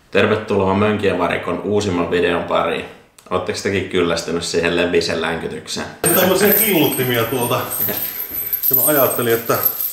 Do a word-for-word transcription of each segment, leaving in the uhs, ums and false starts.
Tervetuloa Mönkijän varikon uusimman videon pariin. Oletteko tekin kyllästynyt siihen levisen länkytykseen? Tällaisia killuttimia tuolta. Ja mä ajattelin, että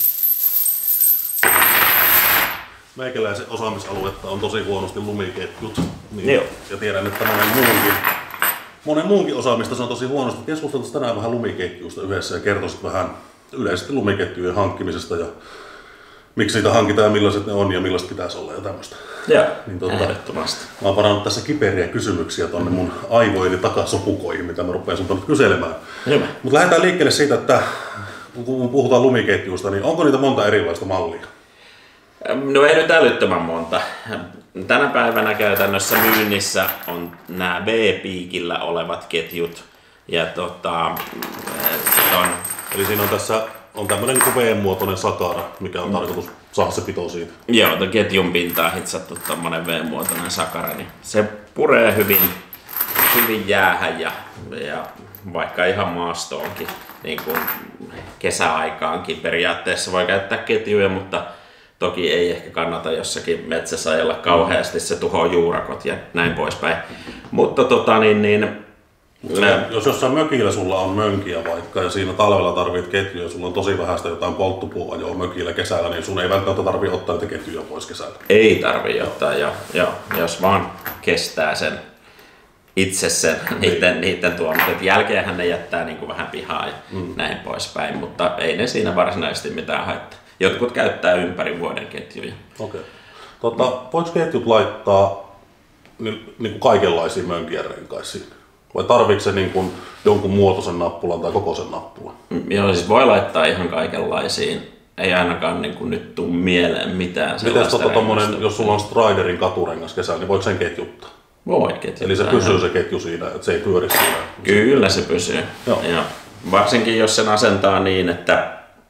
meikäläisen osaamisaluetta on tosi huonosti lumiketjut. Niin, Joo. ja tiedän, että monen muunkin, monen muunkin osaamista se on tosi huonosti. Keskusteltiin tänään vähän lumiketjuista yhdessä ja kertoisit vähän yleisesti lumiketjujen hankkimisesta ja miksi niitä hankitaan ja millaiset ne on ja millaista pitäisi olla ja tämmöistä. Joo, niin, tuota, ehdottomasti. Mä oon varannut tässä kiperiä kysymyksiä tonne mun aivoini takasopukoihin, mitä mä rupean sulta nyt kyselemään. Hyvä. Mutta lähdetään liikkeelle siitä, että kun puhutaan lumiketjuista, niin onko niitä monta erilaista mallia? No ei nyt älyttömän monta. Tänä päivänä käytännössä myynnissä on nämä V-piikillä olevat ketjut. Ja tota, on... Eli siinä on tässä on tämmönen niin V-muotoinen sakara, mikä on mm. tarkoitus saada se pito siitä. Joo, tuon ketjun pintaan hitsattu tommonen V-muotoinen sakara, niin se puree hyvin, hyvin jäähän ja, ja vaikka ihan maastoonkin, niin kuin kesäaikaankin periaatteessa voi käyttää ketjuja, mutta toki ei ehkä kannata jossakin metsässä ajella kauheasti, se tuhoaa juurakot ja näin poispäin. Mutta tota niin, niin Se, jos jossain mökillä sulla on mönkiä vaikka ja siinä talvella tarvit ketjuja ja sulla on tosi vähäistä jotain polttopuuajoa mökillä kesällä, niin sun ei välttämättä tarvitse ottaa niitä ketjuja pois kesällä. Ei tarvitse ottaa, joo, joo. Jos vaan kestää sen itse sen niiden, niiden tuomit. Jälkeenhän ne jättää niin kuin vähän pihaa ja mm. näin poispäin, mutta ei ne siinä varsinaisesti mitään haittaa. Jotkut käyttää ympäri vuoden ketjuja. Okei. Tota, voiko ketjut laittaa niin, niin kuin kaikenlaisiin mönkijän renkaisiin? Vai tarviiko se niin kuin jonkun muotoisen nappulan tai kokoisen nappulan? Joo, siis voi laittaa ihan kaikenlaisiin. Ei ainakaan niin kuin nyt tule mieleen mitään sellaista. Miten tota tommonen, jos sulla on Striderin katurengas kesällä, niin voiko sen ketjuttaa? Voi ketjuttaa. Eli se pysyy se ketju siinä, että se ei pyöri siinä? Kyllä se pysyy. Joo. Ja varsinkin jos sen asentaa niin, että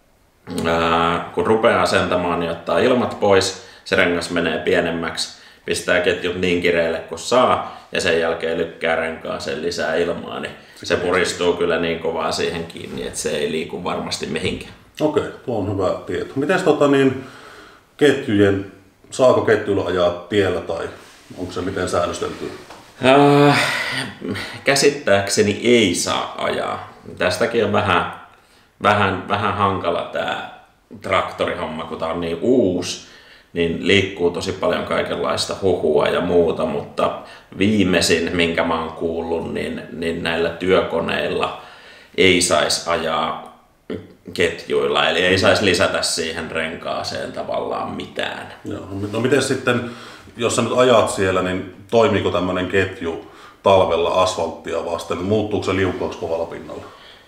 ää, kun rupeaa asentamaan, niin ottaa ilmat pois, se rengas menee pienemmäksi, pistää ketjut niin kireille kuin saa ja sen jälkeen lykkää renkaaseen lisää ilmaa, niin se puristuu kyllä niin kovaa siihen kiinni, että se ei liiku varmasti mihinkään. Okei, tuo on hyvä tieto. Miten tota niin, ketjujen, saako ketjuilla ajaa tiellä tai onko se miten säännösteltyä? Äh, käsittääkseni ei saa ajaa. Tästäkin on vähän, vähän, vähän hankala tämä traktorihomma, kun tämä on niin uusi. Niin liikkuu tosi paljon kaikenlaista huhua ja muuta, mutta viimeisin, minkä mä oon kuullut, niin, niin näillä työkoneilla ei saisi ajaa ketjuilla, eli ei saisi lisätä siihen renkaaseen tavallaan mitään. Joo. No miten sitten, jos sä nyt ajat siellä, niin toimiiko tämmöinen ketju talvella asfalttia vasten, muuttuuko se liukkaaksi kovalla pinnalla?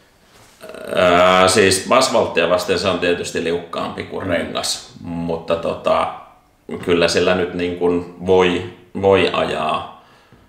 Ää, siis asfalttia vasten se on tietysti liukkaampi kuin mm. rengas, mutta tota, kyllä sillä nyt niin kuin voi, voi ajaa.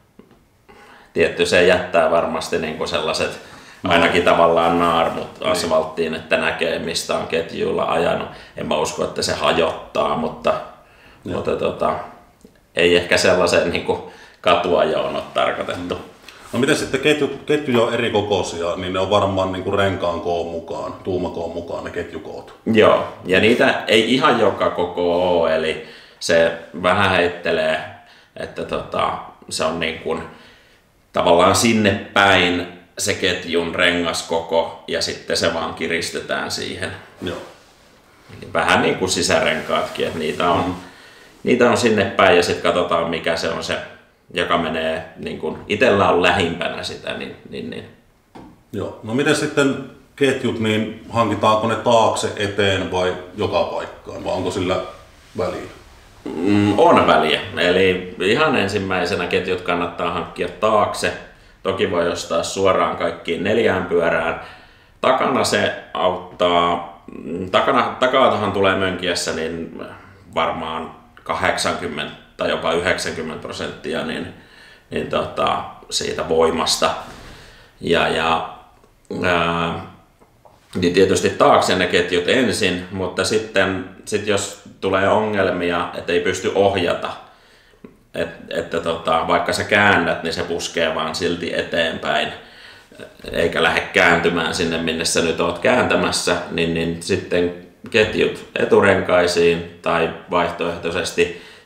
Tietty se jättää varmasti niin kuin sellaiset no. ainakin tavallaan naarmut asfalttiin, että näkee mistä on ketjuilla ajanut. En mä usko, että se hajottaa, mutta, mutta tota, ei ehkä sellaiseen niin kuin katuajoon ole tarkoitettu. Mm. No miten sitten ketju, ketjuja on eri kokoisia, niin ne on varmaan niin kuin renkaan koon mukaan, tuumakoon mukaan ne ketjukoot. Joo, ja niitä ei ihan joka koko ole, eli se vähän heittelee, että tota, se on niin kuin tavallaan sinne päin se ketjun rengaskoko ja sitten se vaan kiristetään siihen. Joo. Eli vähän niin kuin sisärenkaatkin, että niitä on, mm. niitä on sinne päin ja sitten katsotaan mikä se on se, joka menee, niin kuin itsellä on lähimpänä sitä, niin, niin, niin. Joo. No miten sitten ketjut, niin hankitaanko ne taakse, eteen vai joka paikkaan, vai onko sillä väliä? Mm, on väliä. Eli ihan ensimmäisenä ketjut kannattaa hankkia taakse. Toki voi ostaa suoraan kaikkiin neljään pyörään. Takana se auttaa, takana, takaatahan tulee mönkiässä niin varmaan kahdeksankymmentä tai jopa yhdeksänkymmentä prosenttia niin, niin tota, siitä voimasta. Ja, ja ää, niin tietysti taakse ne ketjut ensin, mutta sitten sit jos tulee ongelmia, että ei pysty ohjata, et, että tota, vaikka sä käännät, niin se puskee vaan silti eteenpäin, eikä lähde kääntymään sinne, minne sä nyt oot kääntämässä, niin, niin sitten ketjut eturenkaisiin tai vaihtoehtoisesti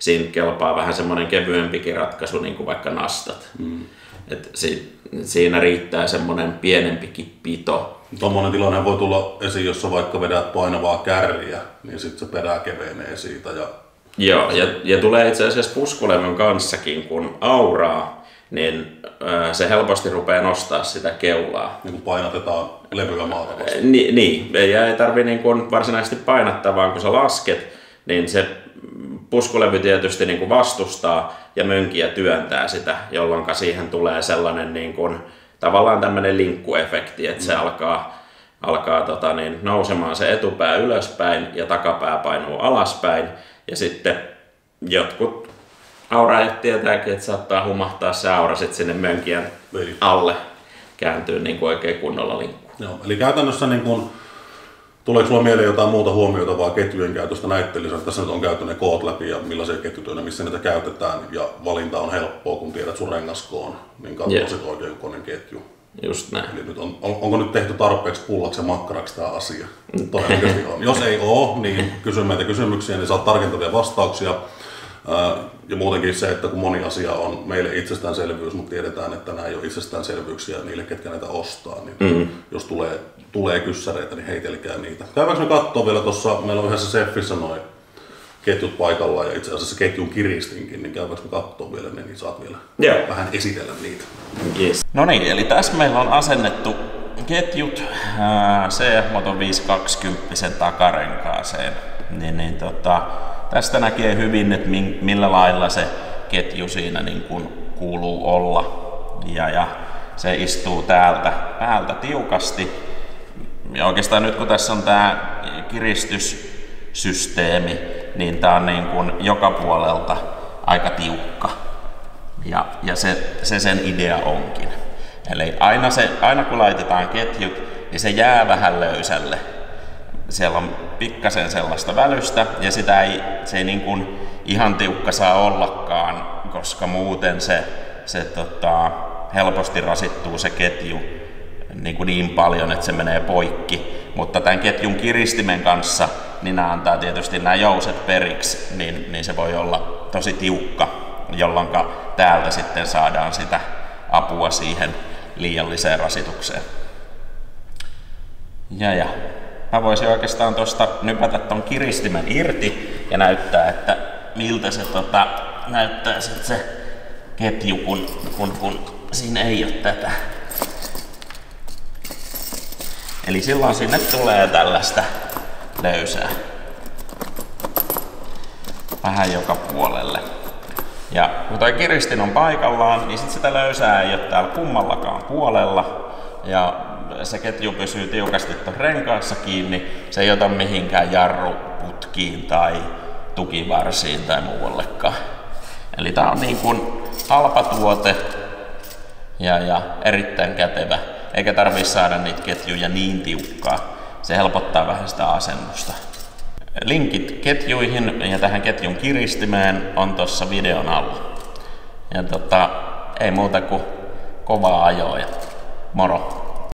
siinä kelpaa vähän semmoinen kevyempikin ratkaisu, niin kuin vaikka nastat. Mm. Et si, siinä riittää semmoinen pienempikin pito. Tuommoinen tilanne voi tulla esiin, jos sä vaikka vedät painavaa kärriä, niin sitten se perä kevenee siitä. Ja... Joo, ja, ja tulee itse asiassa puskulevyn kanssakin, kun auraa, niin äh, se helposti rupeaa nostaa sitä keulaa. Niin kun painatetaan levyä maata vasta. Ni, niin, ja ei tarvitse niin kuin varsinaisesti painattaa, vaan kun sä lasket, niin se puskulevy tietysti niin kuin vastustaa ja mönkiä työntää sitä, jolloin siihen tulee sellainen niin kuin, tavallaan tämmöinen linkkuefekti, että se mm. alkaa, alkaa tota niin, nousemaan se etupää ylöspäin ja takapää painuu alaspäin. Ja sitten jotkut auraajat tietääkin, että saattaa humahtaa se aura sitten sinne mönkijän Eli. alle, kääntyy niin kuin oikein kunnolla linkkuun. Joo, eli käytännössä niin kun, tuleeko sulla mieleen jotain muuta huomiota vaan ketjujen käytöstä näitten lisäksi? Tässä nyt on käyty ne koot läpi ja millaisia ketjutyönä, missä niitä käytetään ja valinta on helppoa, kun tiedät sun rengaskoon, niin katsoo yeah. sit oikein kokoinen ketju. Just näin. Eli nyt on, on, onko nyt tehty tarpeeksi pullaksi ja makkaraksi tämä asia? Todennäköisesti on. Jos ei ole, niin kysy meitä kysymyksiä, niin saat tarkentavia vastauksia. Ja muutenkin se, että kun moni asia on meille itsestäänselvyys, mutta tiedetään, että nämä ei ole itsestäänselvyyksiä niille, ketkä näitä ostaa, niin mm. jos tulee, tulee kyssäreitä, niin heitelkää niitä. Käydäänkö me katsoa vielä tuossa, meillä on yhdessä Seffissä noin ketjut paikallaan ja itse asiassa ketjun kiristinkin, niin käydäänkö me katsoa vielä ne, niin saat vielä yeah. vähän esitellä niitä. Yes. No niin, eli tässä meillä on asennettu ketjut C F-moton viisisataakaksikymmentä takarenkaaseen. Niin, niin, tota, tästä näkee hyvin, että millä lailla se ketju siinä niin kuin kuuluu olla. Ja, ja se istuu täältä päältä tiukasti. Ja oikeastaan nyt kun tässä on tämä kiristyssysteemi, niin tämä on niin kuin joka puolelta aika tiukka. Ja, ja se, se sen idea onkin. Eli aina, se, aina kun laitetaan ketjut, niin se jää vähän löysälle. Siellä on pikkasen sellaista välystä ja sitä ei, se ei niin kuin ihan tiukka saa ollakaan, koska muuten se, se tota, helposti rasittuu se ketju niin, kuin niin paljon, että se menee poikki. Mutta tämän ketjun kiristimen kanssa niin nämä antaa tietysti nämä jouset periksi, niin, niin se voi olla tosi tiukka, jolloin täältä sitten saadaan sitä apua siihen liialliseen rasitukseen. Ja, ja. Mä voisin oikeastaan tuosta nypätä ton kiristimen irti ja näyttää, että miltä se tota, näyttää sit se ketju, kun, kun, kun siinä ei ole tätä. Eli silloin sinne tulee tällaista löysää. Vähän joka puolelle. Ja kun toi kiristin on paikallaan, niin sit sitä löysää ei ole täällä kummallakaan puolella. Ja se ketju pysyy tiukasti tuon renkaassa kiinni, se ei ota mihinkään jarruputkiin tai tukivarsiin tai muuallekaan. Eli tää on niin kuin halpa tuote ja, ja erittäin kätevä, eikä tarvitse saada niitä ketjuja niin tiukkaa. Se helpottaa vähän sitä asennusta. Linkit ketjuihin ja tähän ketjun kiristimeen on tuossa videon alla. Ja tota, ei muuta kuin kovaa ajoa ja moro!